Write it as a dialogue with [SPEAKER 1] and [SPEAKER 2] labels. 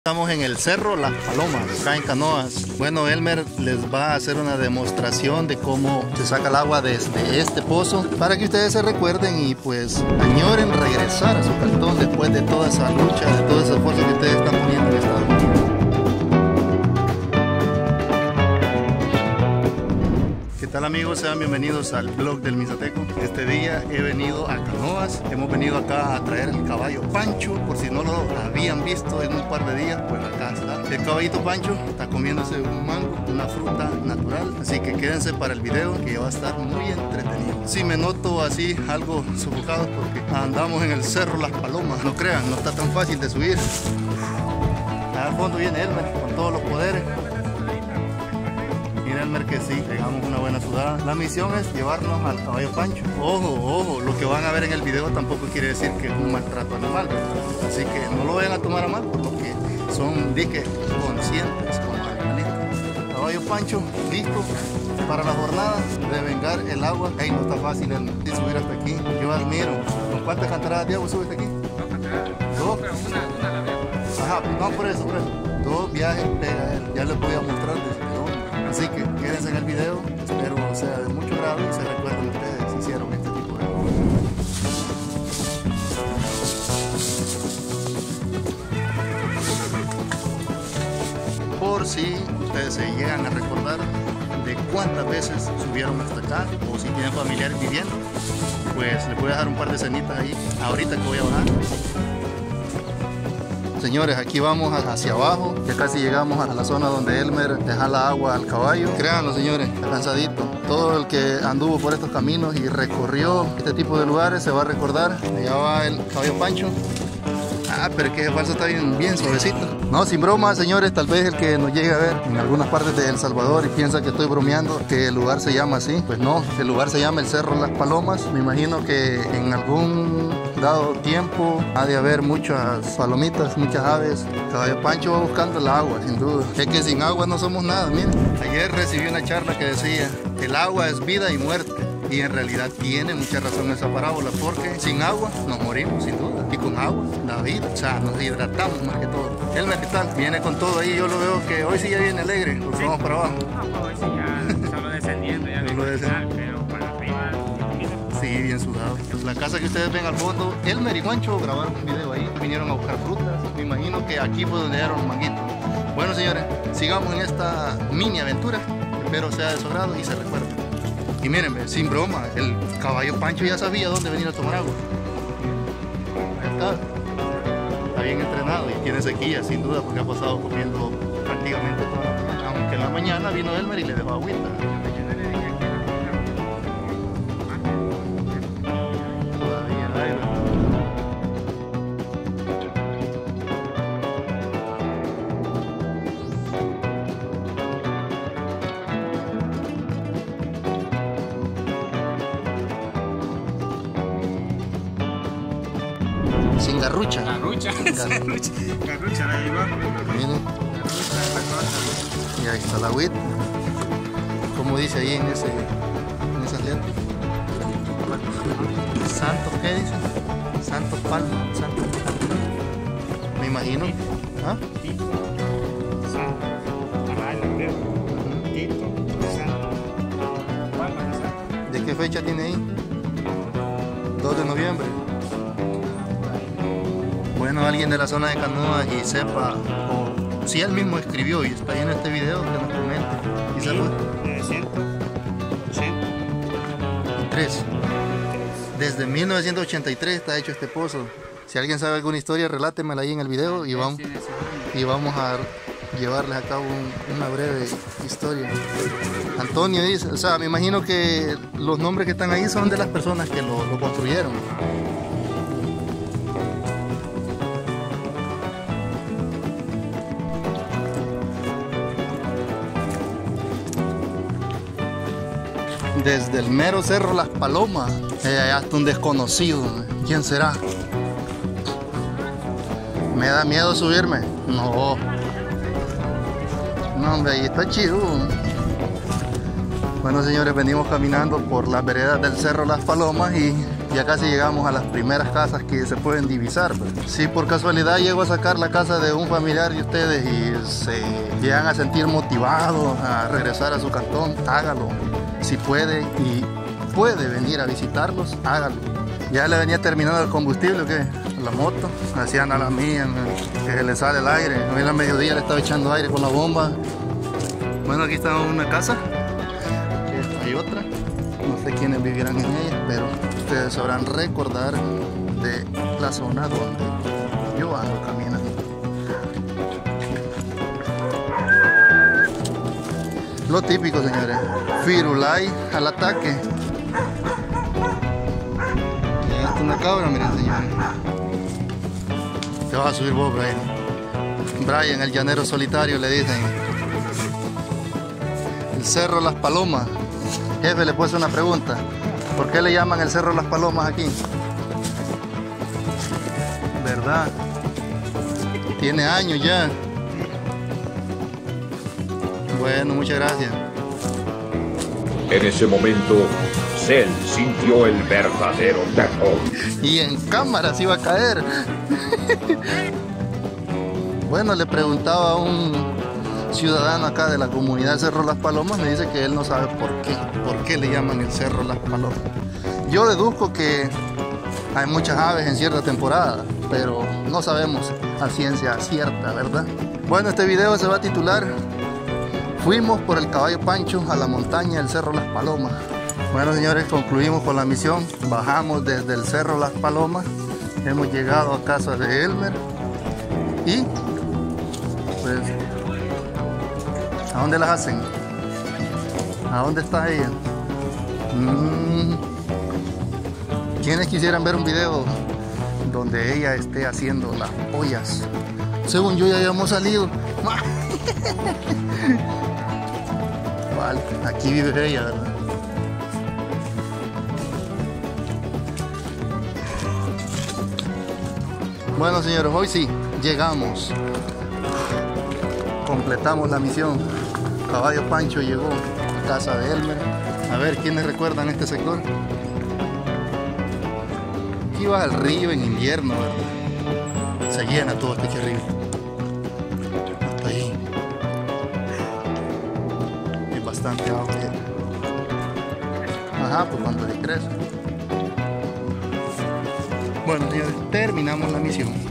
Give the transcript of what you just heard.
[SPEAKER 1] Estamos en el Cerro Las Palomas, acá en Canoas. Bueno, Elmer les va a hacer una demostración de cómo se saca el agua desde este pozo para que ustedes se recuerden y pues añoren regresar a su cantón después de toda esa lucha, de todo ese esfuerzo que ustedes están poniendo en Estados Unidos. ¿Qué tal, amigos? Sean bienvenidos al blog del Misateco. Este día he venido a Canoas. Hemos venido acá a traer el caballo Pancho. Por si no lo habían visto en un par de días, pues acá está. El caballito Pancho está comiéndose un mango, una fruta natural. Así que quédense para el video, que va a estar muy entretenido. Sí, me noto así algo sofocado porque andamos en el Cerro Las Palomas. No crean, no está tan fácil de subir. Allá al fondo viene Elmer con todos los poderes. Mira, Elmer, que sí, pegamos una buena sudada. La misión es llevarnos al caballo Pancho. Ojo, ojo, lo que van a ver en el video tampoco quiere decir que es un maltrato animal. Así que no lo vayan a tomar a mal, por lo que son, dije, conscientes como animalistas. Caballo Pancho, listo para la jornada de vengar el agua. Hey, no está fácil el subir hasta aquí. Yo admiro. ¿Con cuántas cantaradas de agua subes aquí? ¿Dos? Ajá, no, por eso. Dos viajes pega él. Ya les voy a mostrar desde dónde. Así que quédense en el video, espero sea de mucho grado y se recuerden ustedes si hicieron este tipo de cosas. Por si ustedes se llegan a recordar de cuántas veces subieron hasta acá o si tienen familiares viviendo, pues les voy a dejar un par de cenitas ahí ahorita que voy a bajar. Señores, aquí vamos hacia abajo, ya casi llegamos a la zona donde Elmer deja la agua al caballo. Créanlo, señores, está cansadito. Todo el que anduvo por estos caminos y recorrió este tipo de lugares se va a recordar. Allá va el caballo Pancho. Ah, pero es que el falso está bien suavecito. No, sin broma, señores, tal vez el que nos llegue a ver en algunas partes de El Salvador y piensa que estoy bromeando, que el lugar se llama así. Pues no, el lugar se llama el Cerro Las Palomas. Me imagino que en algún dado tiempo ha de haber muchas palomitas, muchas aves. Caballo Pancho va buscando el agua, sin duda. Es que sin agua no somos nada, miren. Ayer recibí una charla que decía, el agua es vida y muerte. Y en realidad tiene mucha razón esa parábola, porque sin agua nos morimos, sin duda. Y con agua, la vida, o sea, nos hidratamos más que todo. Elmer, ¿qué tal? Viene con todo ahí, yo lo veo que hoy sí ya viene alegre, porque sí, vamos para abajo.
[SPEAKER 2] No, hoy sí ya, solo descendiendo, ya
[SPEAKER 1] solo descendiendo.
[SPEAKER 2] Pero para arriba,
[SPEAKER 1] sí, bien sudado. La casa que ustedes ven al fondo, Elmer y Juancho grabaron un video ahí, vinieron a buscar frutas. Me imagino que aquí fue donde dieron los manguitos. Bueno, señores, sigamos en esta mini aventura. Espero sea de su agrado y se recuerden. Y mírenme, sin broma, el caballo Pancho ya sabía dónde venir a tomar agua. Ahí está bien entrenado y tiene sequía, sin duda, porque ha pasado comiendo prácticamente toda la mañana. Aunque en la mañana vino Elmer y le dejó agüita. Sin garrucha.
[SPEAKER 2] Garrucha la llevó.
[SPEAKER 1] Miren. Y ahí está la agüita. Como dice ahí en esas letras. Santo, ¿qué dice? Santo Palmo. Santo. Me imagino. ¿Ah?
[SPEAKER 2] Tito, Santo, Tito, Santo.
[SPEAKER 1] ¿De qué fecha tiene ahí? 2 de noviembre. Bueno, alguien de la zona de Canoas y sepa, o si él mismo escribió y está ahí en este video, que nos comente. Y saludos. 1983. Desde 1983 está hecho este pozo. Si alguien sabe alguna historia, relátemela ahí en el video y vamos a llevarles a cabo una breve historia. Antonio dice, o sea, me imagino que los nombres que están ahí son de las personas que lo construyeron. Desde el mero Cerro Las Palomas, allá está un desconocido. ¿Quién será? ¿Me da miedo subirme? No. No, hombre, ahí está chido. Bueno, señores, venimos caminando por las veredas del Cerro Las Palomas y Ya casi llegamos a las primeras casas que se pueden divisar. Si por casualidad llego a sacar la casa de un familiar de ustedes y se llegan a sentir motivados a regresar a su cantón, hágalo. Si puede y puede venir a visitarlos, hágalo. Ya le venía terminando el combustible, ¿qué? La moto, hacían a la mía, que se le sale el aire. Hoy a mediodía le estaba echando aire con la bomba. Bueno, aquí está una casa. Hay otra. No sé quiénes vivirán en ella, pero ustedes sabrán recordar de la zona donde yo ando caminando. Lo típico, señores. Firulai al ataque. Esta es una cabra, miren, señores. Te vas a subir vos, Brian. Brian, el llanero solitario, le dicen. El Cerro Las Palomas. Jefe, le puse una pregunta. ¿Por qué le llaman el Cerro Las Palomas aquí? ¿Verdad? Tiene años ya. Bueno, muchas gracias.
[SPEAKER 3] En ese momento, Cell sintió el verdadero terror.
[SPEAKER 1] Y en cámara se iba a caer. Bueno, le preguntaba a un ciudadano acá de la comunidad Cerro Las Palomas, me dice que él no sabe por qué le llaman el Cerro Las Palomas. Yo deduzco que hay muchas aves en cierta temporada, pero no sabemos a ciencia cierta, ¿verdad? Bueno, este video se va a titular Fuimos por el caballo Pancho a la montaña del Cerro Las Palomas. Bueno, señores, concluimos con la misión. Bajamos desde el Cerro Las Palomas, hemos llegado a casa de Elmer y pues, ¿a dónde las hacen? ¿A dónde está ella? ¿Quiénes quisieran ver un video donde ella esté haciendo las ollas? Según yo ya habíamos salido. Vale, aquí vive ella, ¿verdad? Bueno, señores, hoy sí, llegamos. Completamos la misión. Caballo Pancho llegó a casa de Elmer. A ver, ¿quiénes recuerdan este sector? Aquí va el río en invierno, ¿verdad? Se llena todo este río. Hasta ahí. Es bastante agua. Ajá, pues cuando decrece. Bueno, señores, terminamos la misión.